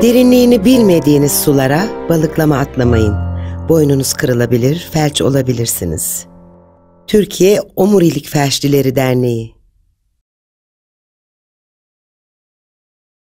Derinliğini bilmediğiniz sulara balıklama atlamayın. Boynunuz kırılabilir, felç olabilirsiniz. Türkiye Omurilik Felçlileri Derneği